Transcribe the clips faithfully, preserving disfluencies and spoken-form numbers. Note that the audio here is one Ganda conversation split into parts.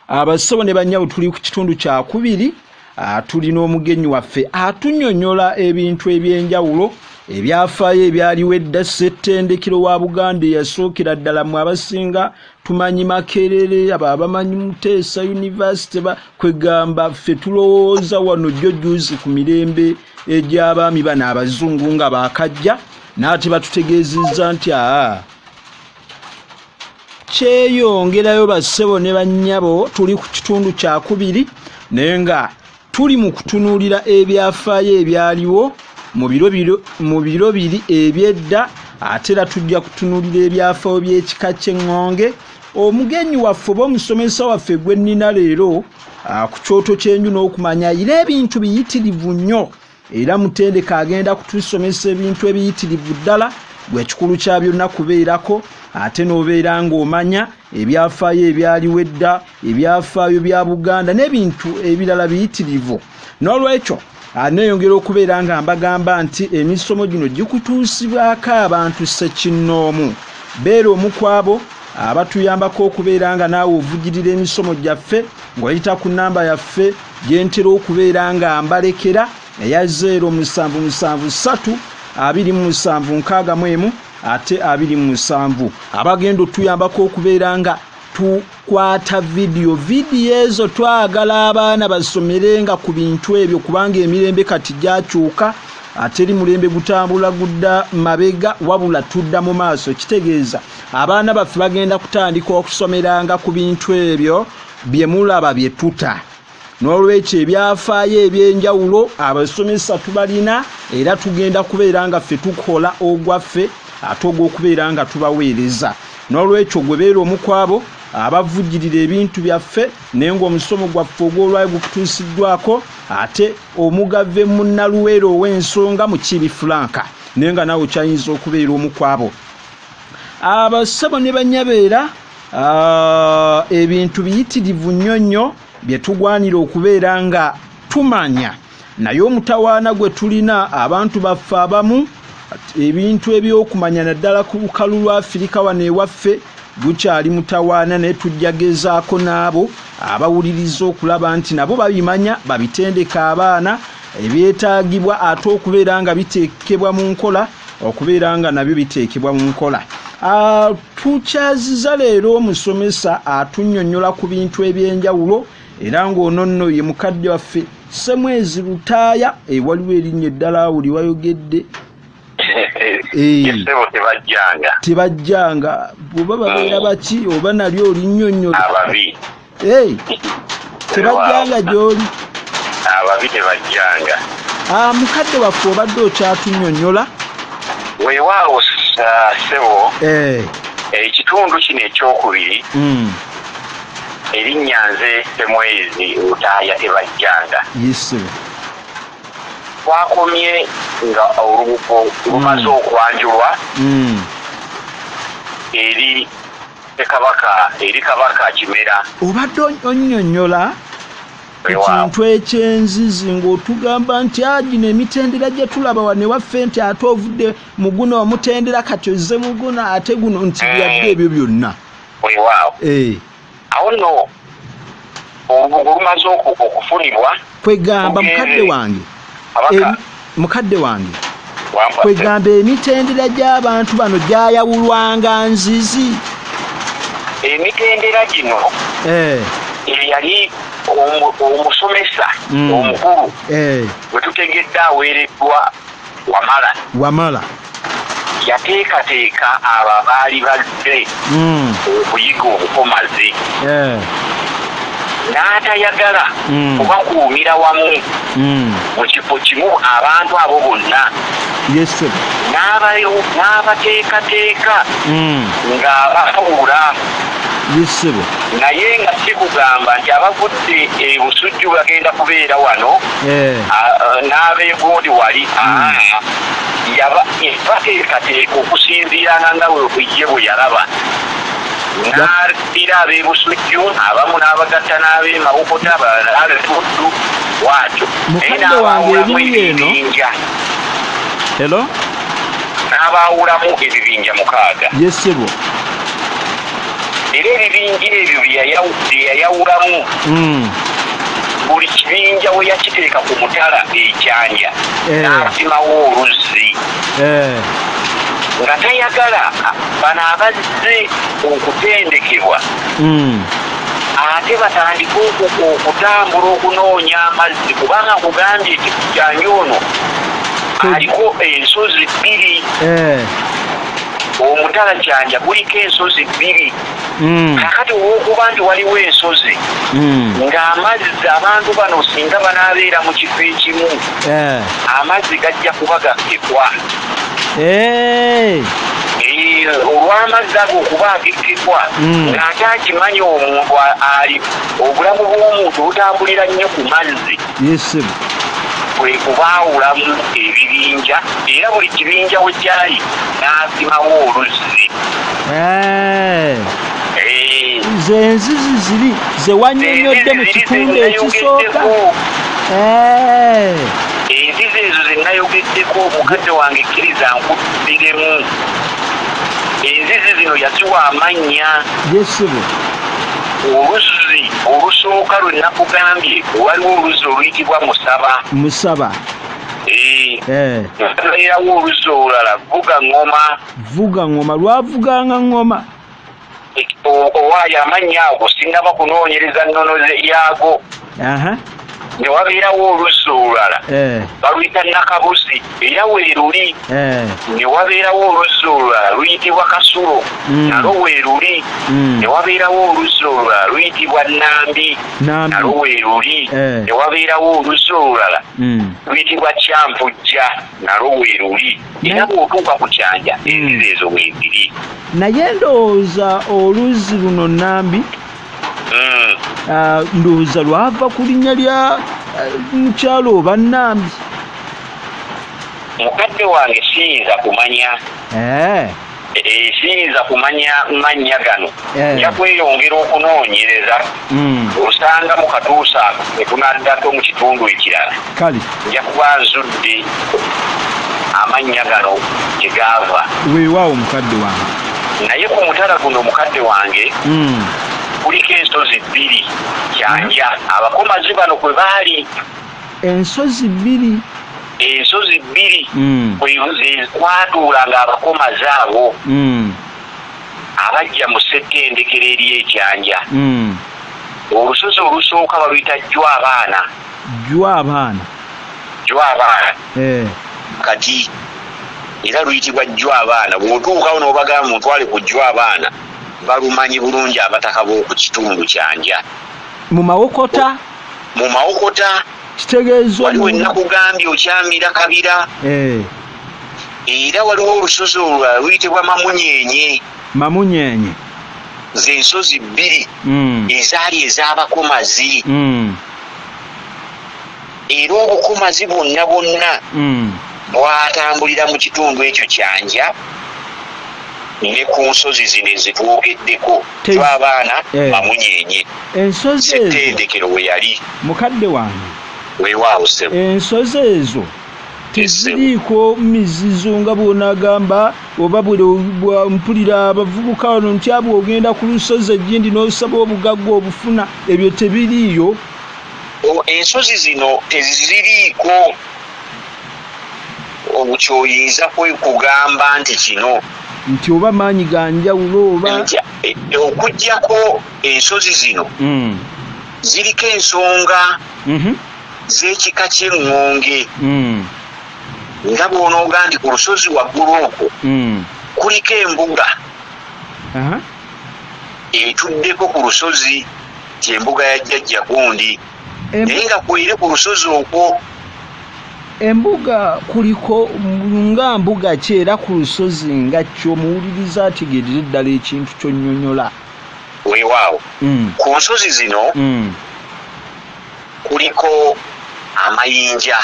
abassebo ne bannyabo tuli ku kitundu kya kubiri tulina omugenyi waffe atunnyonnyola ebintu ebyenjawulo ebyafaayo ebyaliwo edda Ssettendekero wa Buganda yasookera ddala mu abasinga tumanyi Makerere abo abamanyi Muteesa University kwegamba ffe tulowooza wano jjo juzi ku mirembe egy'abaami bano abazungu nga baakajja n'ate batutegeezezza nti aa kyeyongerayo bassebo ne bannyabo tuli ku kitundu kya kubiri naye nga tuli mu kutunuulira ebyafaayo ebyaliwo mu biro biri ebyedda ate era tujja kutunuulira ebyafaayo by'ekika ky'eŋŋonge. Omugenyi waffe oba omusomesa waffe gwe nnina leero ku kyoto ky'enju n'okumanya era ebintu biyitirivu nnyo era mutendeka agenda kutusomesa ebintu ebiyitirivu ddala gwe kikulu kya byonna kubeerako ate n'obeera ng'omanya ebyafaayo ebyaliwo edda ebyafaayo bya Buganda n'ebintu ebirala biyitirivu. N'olwekyo aneeyongera okubeera nga mbagamba nti emisomo gino gikutuusibwako abantu ssekinnoomu. Beera omu ku abo abatuyambako okubeera nga naawe ovugirira emisomo gyaffe ng'oyita ku nnamba yaffe gye ntera okubeera nga mbalekera eya zero musanvu musanvu ssatu abiri mu musanvu nkaaga mu emu ate abiri mu musanvu. Abagenda otuyambako okubeera nga tukwata vidiyo vidiyo ezo twagala abaana basomerenga ku bintu ebyo kubanga emirembe kati gyakyuka ate eri mulembe gutambula gudda mabega wabula tudda mu maaso. Kitegeeza abaana baffe bagenda kutandika okusomeranga ku bintu ebyo bye mulaba bye tuta. N'olwekyo ebyafaayo ebyenjawulo abasomesa tubalina era tugenda kubeera nga ffe tukola ogwaffe ate ogw'okubeera nga tubaweereza. N'olwekyo gwe beera omu ku abo abavugirira ebintu byaffe naye ng'omusomo gwaffe ogw'olwayo gukutuusiddwako ate omugave munnaluweero ow'ensonga mu Kibi Franka naye nga naawe kyayinza okubeera omu ku abo. Abassebo ne bannyabeera ebintu biyitirivu nnyo nnyo bye tugwanira okubeera nga tumanya naye omutawaana gwe tulina abantu baffe abamu ebintu ebyokumanya naddala ku lukalu lwa Afirika wano ewaffe gukyali mutawaana naye tujjagezaako n'abo abawuliriza okulaba nti nabo babimanya babitendeka abaana ebyetaagibwa ate okubeera nga biteekebwa mu nkola okubeera nga nabyo biteekebwa mu nkola. Tukyaziza leero omusomesa atunnyonnyola ku bintu ebyenjawulo era ng'ono nno ye mukadde waffe Semwezi Lutaaya ewaliwo erinnya eddala buli wayogedde Yesebo tebajjanga tebajjanga bwoba babeera baki oba nalyo olinnyonnyola ababi tebajjanga gy'oli ababi tebajjanga. Mukadde waffe obadde okyatunnyonnyola weewaawo ssebo ekitundu kino ekyokubiri erinnya nze Semwezi Lutaaya tebajjanga. Yesebo twakomye nga olubugo lumaze okwanjulwa eri kabaka eri kabaka Kimera. Obadde onnyonnyola ekintu ekyenzizi ng'otugamba nti agino emitendera gye tulaba wane waffe nti ate ovudde mu guno omutendera kati ozze mu guno ate guno nti byadde ebyo byonna. Weewaawo awo nno olubugo lumaze okufunibwa kwegamba mukadde wange mukadde wange kwegamba emitendera gy'abantu bano gyayawulwanga nzizi. Emitendera gino eyali omusomesa omukulu bwe tutegedde aweereddwa Wamala Wamala yateekateeka abo abaali bazze okuyiga obukomazi n'atayagala kubakuumira wamu mu kifo kimu abantu abo bonna n'abateekateeka ng'abawula naye nga si kugamba nti abavudde ebusujju bagenda kubeera wano n'abeegondi wali yabateekateeka okusinziiranga nga ye bwe yalaba n'addira ab'ebusujju abamu n'abagatta n'ab'emawokota n'ab'ebuddu bw'atyo naye n'abaawulamu ebibinja n'abaawulamu ebibinja mukaaga. Yesebo era ebibinja ebyo byeyayawulamu buli kibinja we yakiteeka ku mutala ekyanja n'asimawo oluzzi nga tayagala bano abazze okutendekebwa ate batandika okutambula okunoonya amazzi kubanga kugambye ekikujanja ono aliko ensozi bbiri omutala kyanja guliko ensozi bbiri kakati olwokuba nti waliwo ensozi ng'amazzi abantu bano singa banaabeera mu kifo ekimu amazzi gajja kuba gakkekwa olw'amazzi ago okuba agekkekwa ng'ate akimanyi omuntu ali obulamu bw'omuntu butambulira nnyo ku mazzi kwe kubaawulamu ebibinja era buli kibinja we kyali n'asimawo oluzzi ze enzizi ziri ze wannyonnyodde mu kitundu ekisooka enzizi ezo zennayogeddeko omukadde wange kkiriza nkuddiremu enzizi zino yaziwa amannya yesibo oluzzi olusooka lwe nakugambye waliwo oluzzi oluyitibwa musaba musaba erawo oluzzi olulala vuga ngoma vuga ngoma lwavuganga ngoma owaayo amannya ago sinaba kunoonyereza nnono yaago ne wabeerawo oluzzi olulala baluyita nakabuzi era weeruli ne wabeerawo oluzzi olulala luyitibwa kasulo nalo weeruli ne wabeerawo oluzzi olulala luyitibwa nambi nalo weeruli ne wabeerawo oluzzi olulala luyitibwa kyanvujja nalo weeruli era bw'otuuka ku kyanja enzizi ezo weeziri naye ndowooza oluzzi luno nambi ndowooza lwava ku linnya lya mukyalo oba nambi mukadde wange siyinza kumanya siyinza kumanya mannya gano nja kweyongera okunoonyereza osanga mu katuusa ako netunaddako mu kitundu ekirala kale nja kuba nzudde amannya gano gye gaava weewaawo mukadde wange naye ku mutala guno omukadde wange kuliko ensozi bbiri kyanja abakomazi bano kwe baali ensozi bbiri ensozi bbiri kwatuulanga abakomazi abo abajja mu ssettendekero eri ekyanja olusozi olusooka baluyita jwabaana jwabaana jwabaana kati era luyitibwa jwabaana bw'otuukawo n'obagamba mutwale ku jwabaana balumanyi bulungi abataka b'oku kitundu kyanja mu mawokota mu mawokota kitegeeza waliwo ennakugambye okyamira kabira era waliwo olusozi olulala luyitibwa mamunyenye mamunyenye ze nsozi bbiri ezaali ez'abakomazi era obukomazi bwonna bwonna bwatambulira mu kitundu ekyo kyanja ne ku nsozi zino ezitwogeddeko twabaana mamunyenye ensozi ezo settendekero we yali mukadde wange weewaawo ssebo ensozi ezo teziriiko mizizo nga bw'onaagamba oba mpulira abavubuka wano nti abo ogenda ku lusozi egindi n'osaba obugagga obufuna ebyo tebiriiyo ensozi zino teziriiko kyoyinza kugamba nti kino nti oba maanyi ga njawulo oba okuggyako ensozi zino ziriko ensonga z'ekika ky'eŋŋonge nga bw'onooga nti ku lusozi waggulu okwo kuliko embuga etuddeko ku lusozi kyembuga ya jjajja gundi naye nga kwere ku lusozi okwo embuga kuliko nga mbuga ki era ku lusozi nga kyo muwuliriza ategeerera eddala ekintu ky'onnyonnyola weewaawo ku nsozi zino kuliko amayinja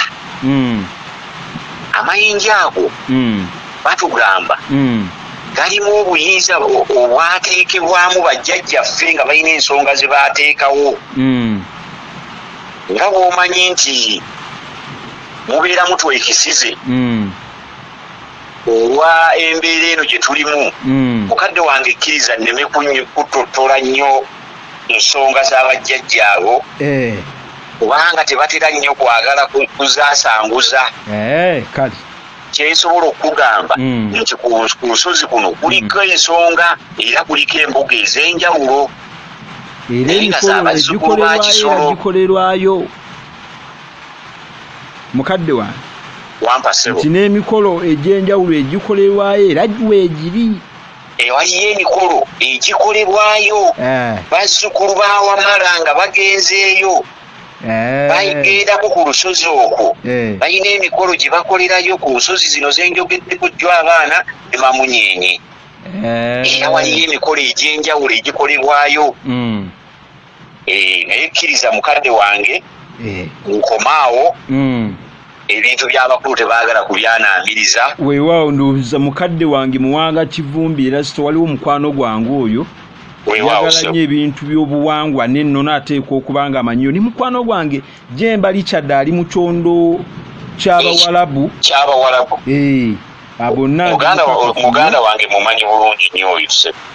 amayinja ago batugamba galimu obuyinza obwateekebwamu bajjajjaffe nga balina ensonga ze baateekawo nga bw'omanyi nti mubeeramu twekisize olwa embeera eno gye tulimu mukadde wange ekkiriza nneme kutotola nnyo ensonga z'abajjajjaabo kubanga tebatera nnyo kwagala kuzaasanguza kale kyensobola okugamba nti ku lusozi kuno kuliko ensonga era kuliko embuga ez'enjawulo era emikolo egikolerwayo mukadde wange wampasebo nti n'emikolo egy'enjawulo egikolerwayo era weegiri ewaliyo emikolo egikolebwayo bazzukulu ba Wamala nga bagenzeeyo bayigendako ku lusozi okwo balina emikolo gye bakolerayo ku nsozi zino zenjogeddeko jjo abaana ne Mamunyenye era waliyo emikolo egy'enjawulo egikolebwayo naye kkiriza mukadde wange nkomaawo ebintu by'abakulu tebaagala kubyanaamiriza weewaawo ndowooza mukadde wange muwanga Kivumbi era sito waliwo mukwano gwange oyo yagala nnyo ebintu by'obuwangwa n'ennono ateekwa okuba nga amanyiyo ni mukwano gwange Jemba Richard ali mu kyondo ky'Abawalabu ky'Abawalabu bonna muganda wange mumanyi bulungi nnyo oyo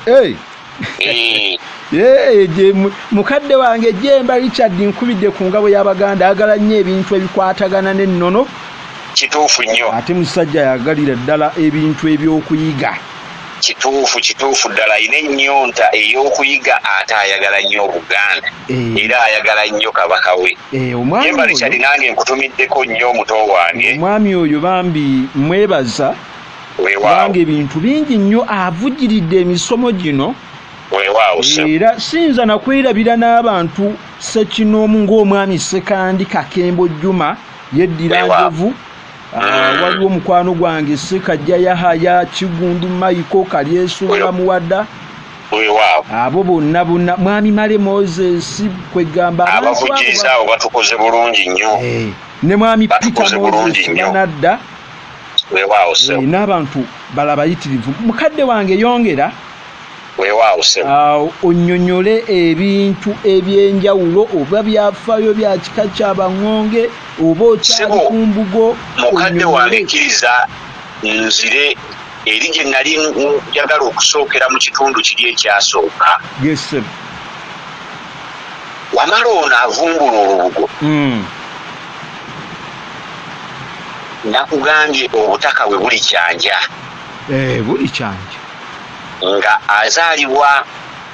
mukadde wange Jemba Richard nkubidde ku ngabo y'Abaganda ayagala nnyo ebintu ebikwatagana n'ennono kituufu nnyo ate musajja yagalira ddala ebintu ebyokuyiga kituufu kituufu ddala ayina ennyonta ey'okuyiga ate ayagala nnyo Obuganda era ayagala nnyo kabaka we Jemba Richard nange nkutumiddeko nnyo omuto wange omwami oyo bambi mwebaza kubanga ebintu bingi nnyo avugiridde emisomo gino era siyinza nakwerabira n'abantu Ssekinomu ng'omwami Ssekandi Kakembo Juma yeddira Njovu waliwo mukwano gwange Ssekajja Yahaya Kigundu Maiko Kalyesuula Muwadda abo bonna bonna mwami Male Moses kwegamba abavugiza abo batukoze bulungi nnyo ne mwami Peter Moses Banadda n'abantu bala bayitirivu mukadde wange yongera onnyonnyole ebintu ebyenjawulo oba byafaayo bya kika ky'Abaŋŋonge oba okyali ku mbugo mukadde wange kkiriza nzire eri gye nali njagala okusookera mu kitundu kiri ekyasooka Wamala ono avumbula olubugo nakugambye obutaka bwe buli kyanja buli kyanja nga azaalibwa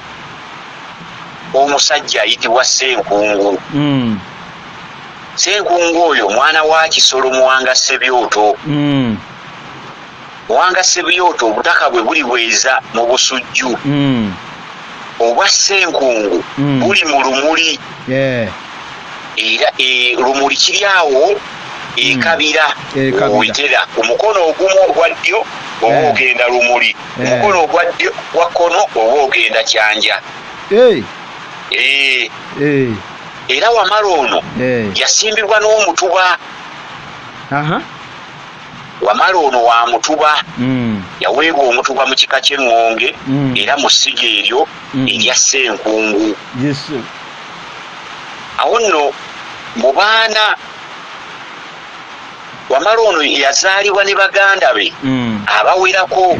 omusajja ayitibwa Ssenkungu Ssenkungu oyo mwana wa Kisolo Muwanga Sebyoto Muwanga Sebyoto obutaka bwe buli bweza mu Busujju obwa Ssenkungu buli mu Lumuli era Lumuli kiri awo ekabira wetera omukono ogumu ogwa ddyo oba ogenda Lumuli omukono ogwa ddyo gwa kkono oba ogenda Kyanja era Wamala ono yasimbibwa n'Omutuba Wamala ono wa Mutuba yaweebwa Omutuba mu kika ky'Eŋŋonge era mu ssiga eryo erya Ssenkungu awo nno mu baana Wamala ono yazaalibwa ne baganda be abawerako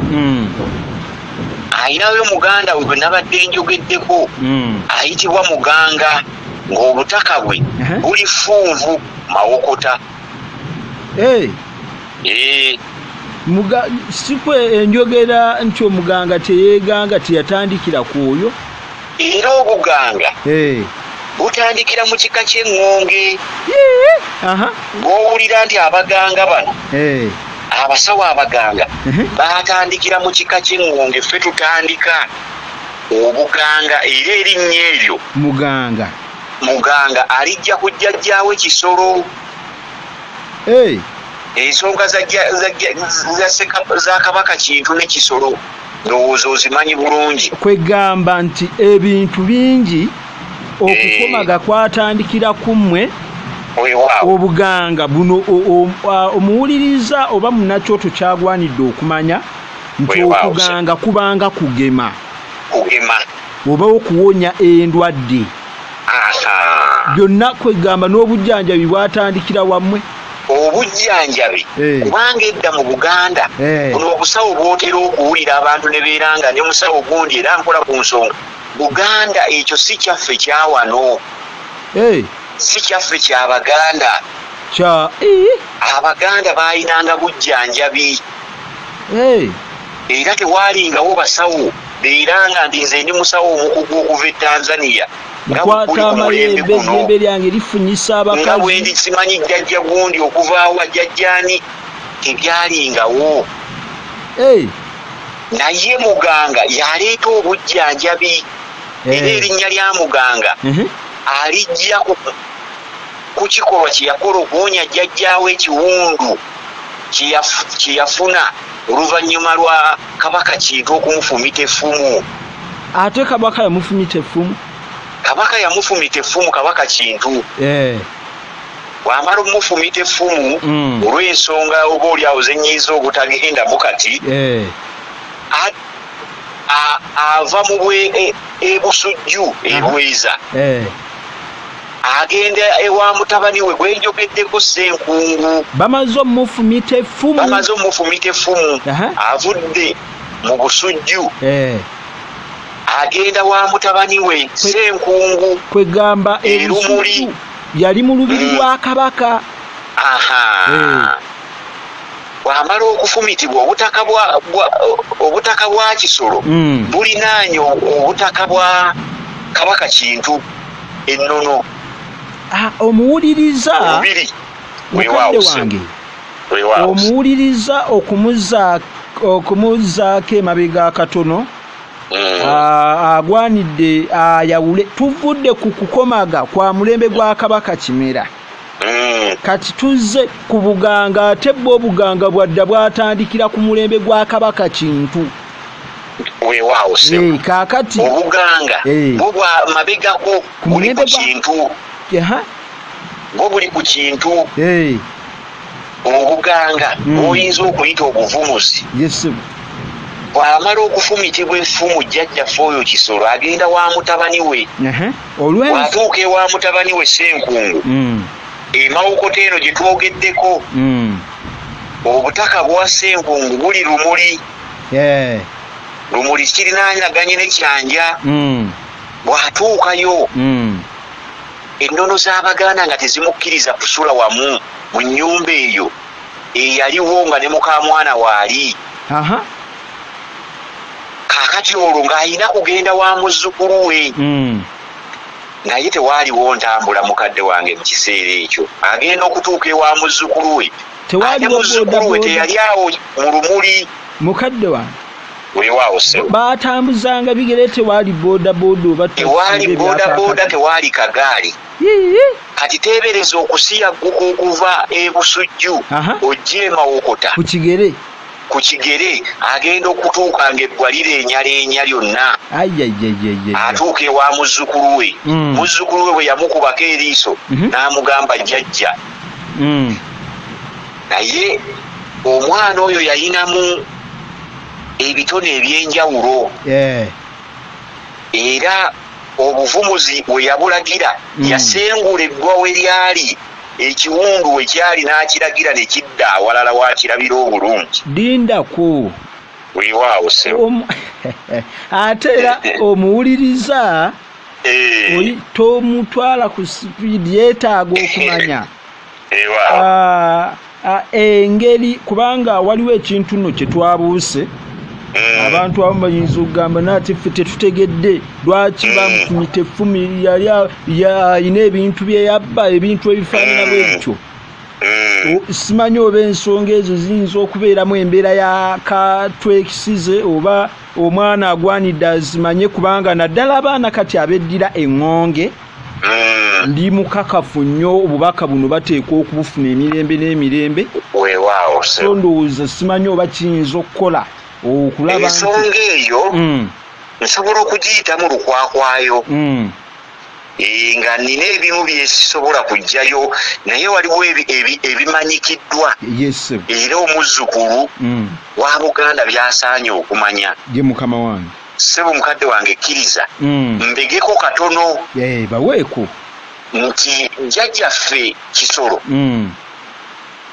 ayinayo muganda we gwe nabadde njogeddeko ayitibwa Muganga ng'obutaka bwe buli Funvu Mawokota sikwe enjogera nti Omuganga teyeeganga teyatandikira ku oyo era obuganga butandikira mu kika ky'Eŋŋonge ng'owulira nti abaganga bano abasawo abaganga batandikira mu kika ky'Eŋŋonge ffe tutandika obuganga era erinnya eryo Muganga Muganga alijja ku jjajjaawe Kisolo ensonga za Kabaka Kintu ne Kisolo ndowooza ozimanyi bulungi kwegamba nti ebintu bingi okukomaga kwatandikira kummwe obuganga buno omuwuliriza oba munnakyoto kyagwanidde okumanya nti okuganga kubanga kugema oba okuwonya endwadde byonna kwegamba n'obujjanjabi bwatandikira wammwe obujjanjabi kubanga edda mu Buganda buno obusawo bwotera okuwulira abantu ne beeranga ne musawo gundi era nkola ku nsonga Buganda ekyo si kyaffe kyawano si kyaffe ky'Abaganda Abaganda baayinanga bujjanjabi era tewaalingawo basawo beeranga nti nze ndi musawo omukugu okuva e Tanzania Kwata amayembe eddembe lyange lifunyisa abakazi nga bwe ndi simanyi jjajja gundi okuvaawo jjajjaani tebyalingawo naye muganga yaleeta obujjanjabi era erinnya lya muganga alijja ku kikolwa kye yakola okuwonya jjajjaawo ekiwundu kye yafuna oluvannyuma lwa Kabaka Kintu okumufumita effumu. Ate Kabaka yamufumita effumu? Kabaka yamufumita effumu Kabaka Kintu. Wamala omufumita effumu olw'ensonga oba oliawo zenyiza obutagenda mu kati ava mu bwe ebusujju ebweza agenda ewa mutabani we gwenjogeddeko Ssenkungu. Bamaze omufumita effumu bamaze omufumita effumu avudde mu busujju agenda wa mutabani we Ssenkungu kwegamba erumuli yali mu lubiri lwa Kabaka. Aha wamala okufumitibwa obutaka bwa obutaka bwa Kisolo bulinaanye obutaka bwa Kabaka Kintu ennono. Omuwuliriza mukadde wange omuwuliriza okumuzaako emabega akatono agwanidde ayawule. Tuvudde ku kukomaga kwa mulembe gwa Kabaka Kimera kati tuzze ku buganga ate bwo obuganga bwadda bwatandikira ku mulembe gwa Kabaka Kintu. Weewaawo se kaakati obuganga bwo bwa mabegako buli ku Kintu bwo buli ku Kintu obuganga bw'oyinza okuyita obuvumuzi. Bw'amala okufumitibwa effumu jjajjaffe oyo Kisolo agenda wa mutabani we bw'atuuka ewa mutabani we Ssenkungu emawokota eno gye twogeddeko obutaka bwa Ssenkungu buli Lumuli. Lumuli kirinaanaganye ne Kyanja. Bw'atuukayo ennono z'Abaganda nga tezimukkiriza kusula wamu mu nnyumba eyo eyaliwo nga ne mukamwana waali. Kaakati olwo ng'ayina kugenda wa muzzukulu we naye tewaaliwo ntambula mukadde wange mu kiseera ekyo agenda okutuuka ewa muzzukulu we ate muzzukulu we teyali awo mu Lumuli. Mukadde wange weewaawo sewo baatambuzanga bigere tewaali booda booda oba tewaali booda booda tewaali kagaali. Kati teebereza okusiyagguka okuva ebusujju ojja emawokota ku kigere ku kigere agenda okutuuka ng'eggwalira enyaleenya lyonna atuuka ewa muzzukulu we. Muzzukulu we bwe yamukubako eriiso n'amugamba jjajja. Naye omwana oyo yalinamu ebitone ebyenjawulo era obuvumuzi we yabulagira yasengula eggwa we lyali ekiwundu we kyali n'akiragira ne kidda awalala wakirabira obulungi. Lindako weewaawo sewo ate era omuwuliriza tomutwala ku sipiidi yeetaaga okumanya engeri kubanga waliwo ekintu nno kye twabuuse abantu abamu bayinza okugamba naate ffe tetutegedde lwaki bamufumita effumu yali ayina ebintu bye yabba ebintu ebifaanana bwebityo. Simanyi oba ensonga ezo ziyinza okubeeramu embeera ya katwekisize oba omwana agwanidde azimanye kubanga naddala abaana kati abeddira eŋŋonge ndi mukakafu nnyo obubaka buno bateekwa okubufuna emirembe n'emirembe. Weewaawo so ndowooza simanyi oba kiyinza okukola okulaba ensonga eyo nsobola okugiyitamu lukwakwayo nga nina ebimu byesisobola kujjayo naye waliwo ebimanyikiddwa era omuzzukulu wa Buganda byasaanye okumanya. Ye mukama wange ssebo mukadde wange kkiriza mbegeko katono baweeko nti jjajjaffe Kisolo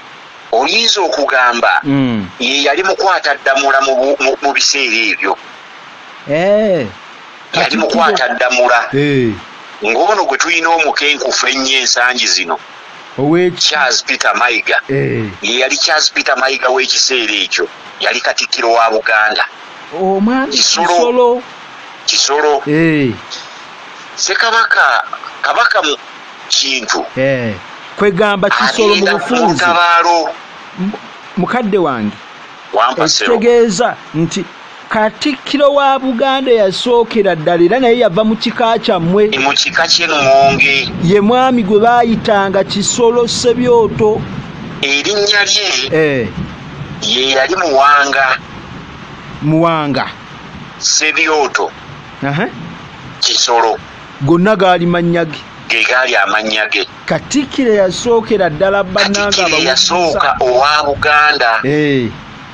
oyinza okugamba mm. ye yali mukwata ddamula mu, mu, mu biseera ebyo eh yali mukwata ddamula eh ng'ono gwe tulina omukenkufu ennyo ensangi zino Charles Peter Mayiga eh ye yali Charles Peter Mayiga w'ekiseera ekyo yali katikkiro wa Buganda omwami Kisolo Kisolo eh Ssekabaka kabaka mu kintu eh kwegamba Kisolo mu bufunzi tabaalo mukadde wange wampasero kitegeeza nti Katikkiro wa Buganda yasookera ddala era naye yava mu kika kyammwe mu kika ky'Engonge ye mwami gwe baayitanga Kisolo Ssebyoto erinnya lye eh ye yali Muwanga Muwanga Ssebyoto aha Kisolo gonna gaali mannya ge ge gaali amannya ge Katikkiro yasookera ddala bannanga Katikkiro yasooka owa Buganda eh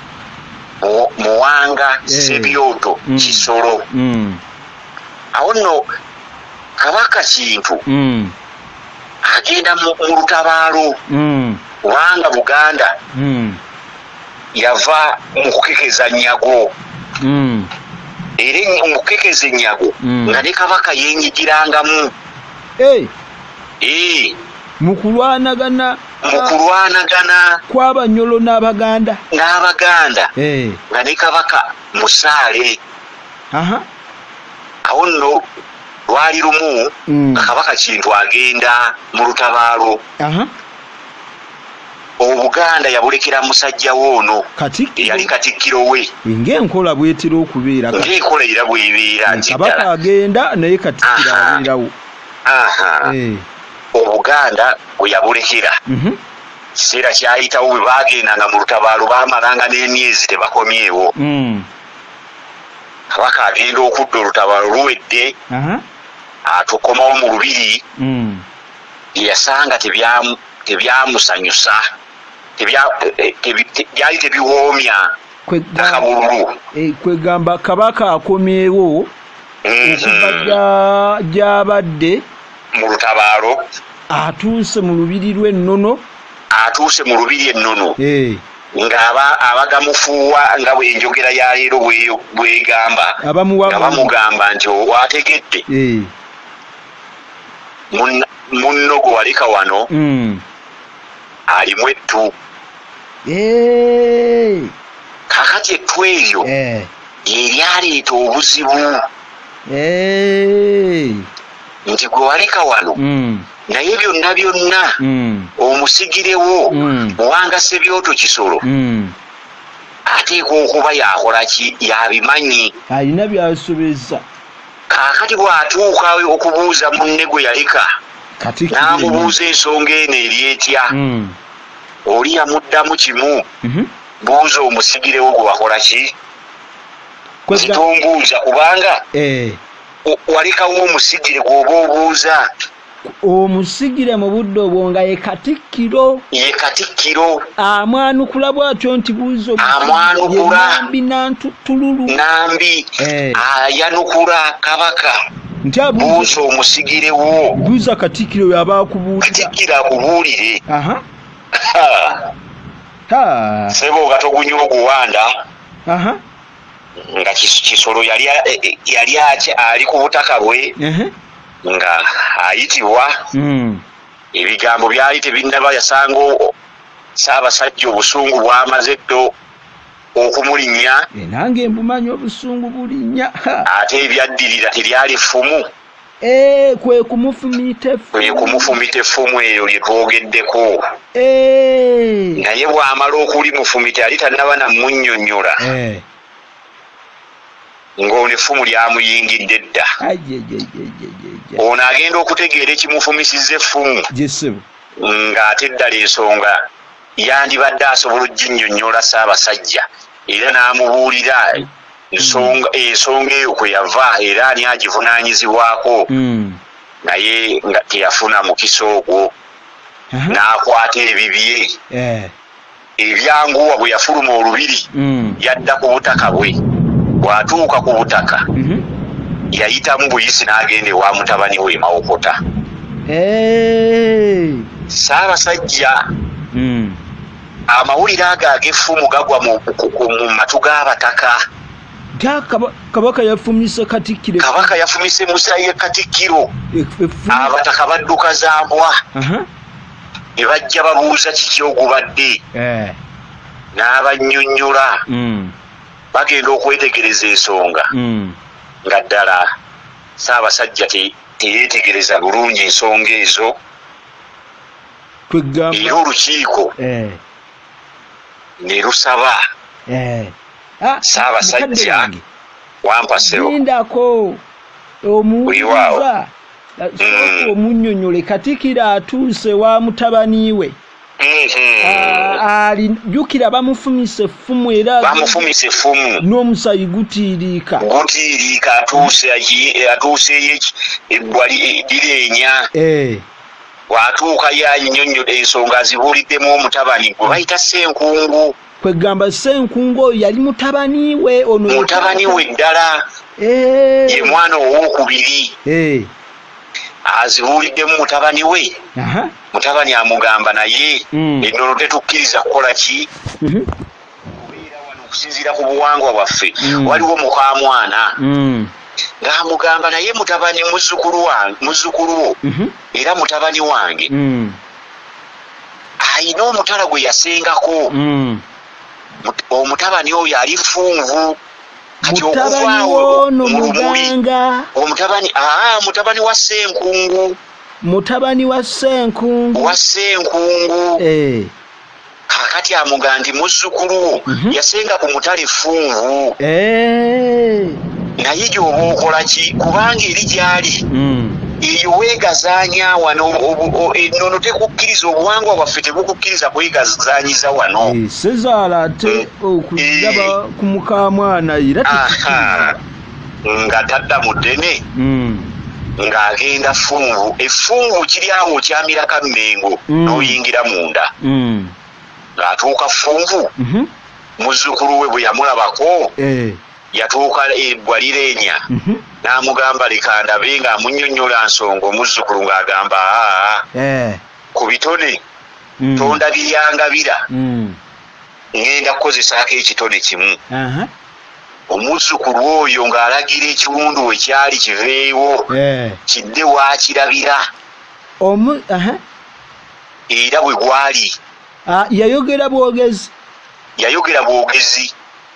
Muwanga Ssebyoto mm. Kisolo mm. awo nno kabaka kintu mm. agenda mu lutabaalo mm. kubanga Buganda mm. yava mu kukekeza nnyago mm. era mu kukekeza ennyago mm. nga ne kabaka yenyigirangamu hey. eh mu kulwanagana mu kulwanagana kw'Abanyolo n'Abaganda n'Abaganda hey. nga ne kabaka musaale aha awo nno lwali lumu mm. kabaka kintu agenda mu lutabaalo aha Obuganda yabulekera musajja woono Katikkiro yali Katikkiro we ng'enkola bwetera okubeera ng'enkola era bwebeera nti kabaka agenda naye Katikkiro abeerawo aha eh Obuganda bwe yabulekera kiseera kyayitawo bwe baagendanga mu lutabaalo baamalanga n'emyezi tebakomyewo mm. kabaka agenda okudda olutabaalo luwedde aha atukomawo mu lubiri mm. yasanga tebyamu tebyamusanyusa byali tebiwoomya akabululu kwegamba kabaka akomyewo okuva gy'abadde mu lutabaalo atuuse mu lubiri lw'ennono atuuse mu lubiri ennono ng'aba abagamufuuwa nga bw'enjogera ya leero bw'egamba nga bamugamba nti wategedde munno gwe waleka wano alimu ettu kakati ettu eryo yeryaleeta obuzibu nti gwe waleka wano naye byonna byonna omusigirewo Muwanga Ssebyoto Kisolo ateekwa okuba yakola ki yabimanyi alina byasobeza kaakati bw'atuuka okubuuza munne gwe yaleka n'amubuuza ensonga eno eryetya oli yamuddamu kimu buuza omusigirewo gwe wakola ki zitombuuza kubanga walekawo omusigire gw'oba obuuza omusigire mu budde obwo nga ye Katikkiro ye Katikkiro amwanukula bw'atyo nti buuza amwanukula nambi nantululu nambi ayanukula kabaka nti buuza omusigirewo buuza Katikkiro yaba akubuulira Katikkiro akubuulire aha sebo gatogunya oguwanda aha nga Kisolo yali yali ali ku butaka bwe nga ayitibwa ebigambo byali tebinnaba yasanga Ssaabasajja obusungu bwamaze ddo okumulinnya nange mbumanyi obusungu bulinnya ate ebyaddirira teryali ffumu kwe kumufumita effumu kwe kumufumita effumu eyo lye twogeddeko naye naye bw'amala okulimufumita yali tannaba namunnyonnyola ng'ono effumu lyamuyingidde dda ono agenda okutegeera ekimufumisizza effumu ng'ate ddala ensonga yandibadde asobola oginnyonnyola Ssaabasajja era n'amubuulira ensonga eyo kwe yava era ani agivunaanyizibwako naye nga teyafuna mukisa ogwo n'akwata ebibye ebyanguwa bwe yafuluma olubiri yadda ku butaka bwe bw'atuuka ku butaka yayitamu buyisi n'agenda ewa mutabani we Mawokota Ssaabasajja amawulire ago ag'effumu gagwa mu matu g'abataka. Kabaka yafumise Katikkiro. Kabaka yafumise Musayi Katikkiro. Abataka badduka za mbwa. Ne bajja babuuza kiki ogubadde. N'abannyonnyola. Bagenda okwetegereza ensonga. Nga ddala Ssaabasajja teyeetegereza bulungi ensonga ezo. Era olukiiko ne lusaba Ssaabasajja Wampassewo lindako omuwuliza omunnyonnyole Katikkiro atuuse wa mutabani we. Ali jukira bamufumise effumu era bamufumise effumu n'omusayi gutiiriika gutiiriika atuuse atuuse ebbwali direenya eh watuuka yannyonnyola ensonga zibuuliddemu omutabani gwe bayita Ssenkungu. Kwegamba Ssenkungu oyo yali mutabani we ono mutabani we ddala eh ye mwana owokubiri eh azibuuliddemu mutabani we. Aha. Mutabani amugamba naye ennono tetukkiriza kukola ki kubeera wano okusinziira ku buwangwa bwaffe waliwo mukamwana ng'amugamba naye mutabani muzzukulu wange muzzukulu wo era mutabani wange ayina omutala gwe yasengako. Omutabani oyo ali Ffunvu kati okuvaawo mu lumuli omutabani aa mutabani wa Ssenkungu mutabani wa Ssenkungu wa Ssenkungu eh kakati amuga nti muzzukulu yasenga ku mutale Ffunvu eh naye gy'oba okola ki kubanga eri gyali eyo weegazaanya wano ennono tekukkiriza obuwangwa bwaffe tebukukkiriza kwegazaanyiza wano. Sezaala ate okujaba ku mukamwana era nga tadda mu ddene ng'agenda Ffunvu. Effunvu kiri awo kyamiraka Mmengo n'oyingira munda ng'atuuka Ffunvu muzzukulu we bwe yamulabako yatuuka ebbwa lireenya n'amugamba leka ndabe ng'amunnyonnyola nsonga omuzzukulu ng'agamba aa ku bitone tondabiryangabira ngenda kukozesaako ekitone kimu. Omuzzukulu oyo ng'alagira ekiwundu we kyali kiveewo kidde waakirabira era bwe gwali yayogera bwogezi yayogera bwogezi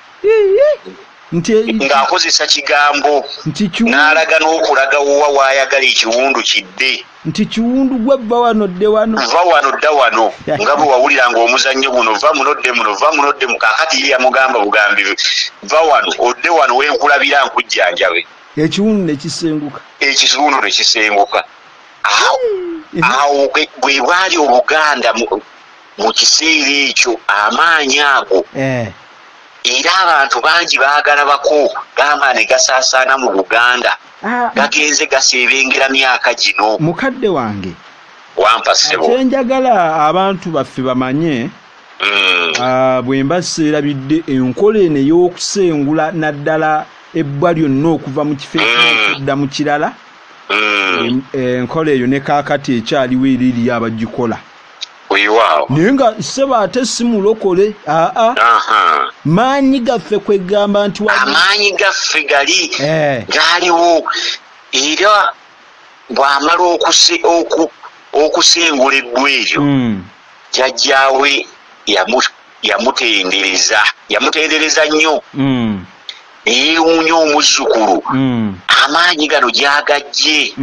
ng'akozesa kigambo n'alaga n'okulaga wowa waayagala ekiwundu kidde nti kiwundu gwe vva wano dde wano va wano dda wano nga bwe wawuliranga omuzannyo guno va muno dde muno va muno dde mu kaakati ye yamugamba bugambi va wano odde wano wenkulabira nkujjanjabe ekiwundu ne kisenguka ekiwundu ne kisenguka awo bwe bwali Obuganda mu kiseera ekyo amaanyi ago era abantu bangi baagala bako gamba ne gasaasaana mu Buganda gagenze gaseebengera myaka gino. Mukadde wange Wampassewo kyenjagala abantu baffe bamanye bwe mba seerabidde enkola eno ey'okusengula naddala ebbwa lyonna okuva mu kifo ekidda mu kirala enkola eyo ne kaakati ekyaliwo era eriyo abagikola naye nga sseba ate si mulokole aa maanyi gaffe kwegamba nti amaanyi gaffe gali gaaliwo era bw'amala okusengula ebbwa eryo jjajjaawe yamutendereza yamutendereza nnyo yeewuunya omuzzukulu amaanyi gano gyagajje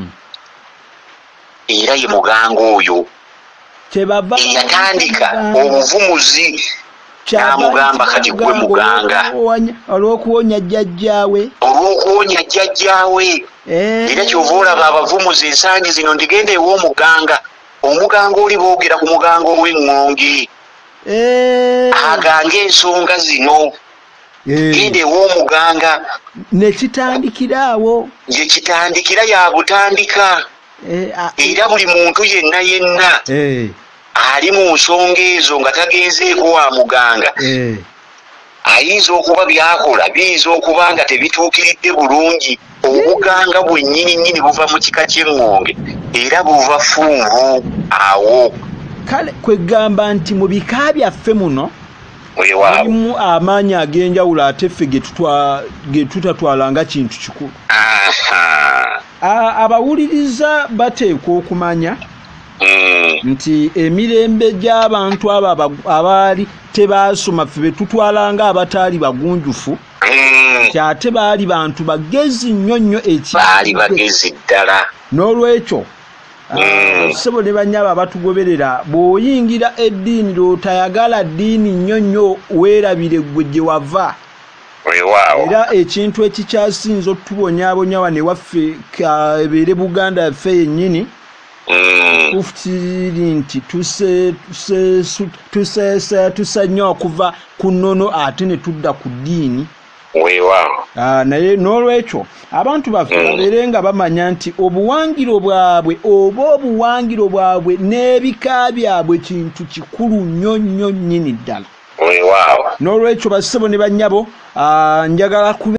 era ye muganga oyo eyatandika obuvumuzi n'amugamba kati gwe muganga olw'okuwonya jjajjaawe olw'okuwonya jjajjaawe era kyova olaba abavumuzi ensangi zino ndigenda ew'omuganga omuganga oli boogera ku muganga ow'eŋŋonge aganga ensonga zino genda ew'omuganga nekitandikira awo ye kitandikira yabutandika era buli muntu yenna yenna ali mu nsonga ezo nga tagenzeeko wa muganga ayinza okuba byakola biyinza okuba nga tebituukiridde bulungi. Obuganga bwennyini nnyini buva mu kika ky'eŋŋonge era buva Ffunvu awo kale kwegamba nti mu bika byaffe muno mulimu amaanyi ag'enjawulo ate ffe ge tutatwalanga kintu kikulu. Abawuliriza bateekwa okumanya nti emirembe gy'abantu abo abaali tebaasoma ffe be tutwalanga abataali bagunjufu nti ate baali bantu bagezi nnyo nnyo baali bagezi ddala. N'olwekyo ssebo ne bannyabo abatugoberera bw'oyingira eddiini lw'otayagala ddiini nnyo nnyo weerabire ggwe gye wava. Era ekintu ekikyasinza otubonyaabonya wano ewaffe ebeere Buganda yaffe yennyini tufutiri nti tusa nnyo okuva ku nnono ate ne tudda ku ddiini. Naye n'olwekyo abantu baffe babeere nga bamanya nti obuwangiro bwabwe oba obuwangiro bwabwe n'ebika byabwe kintu kikulu nnyo nnyo nnyini ddala. N'olwekyo bassebo ne bannyabo njagala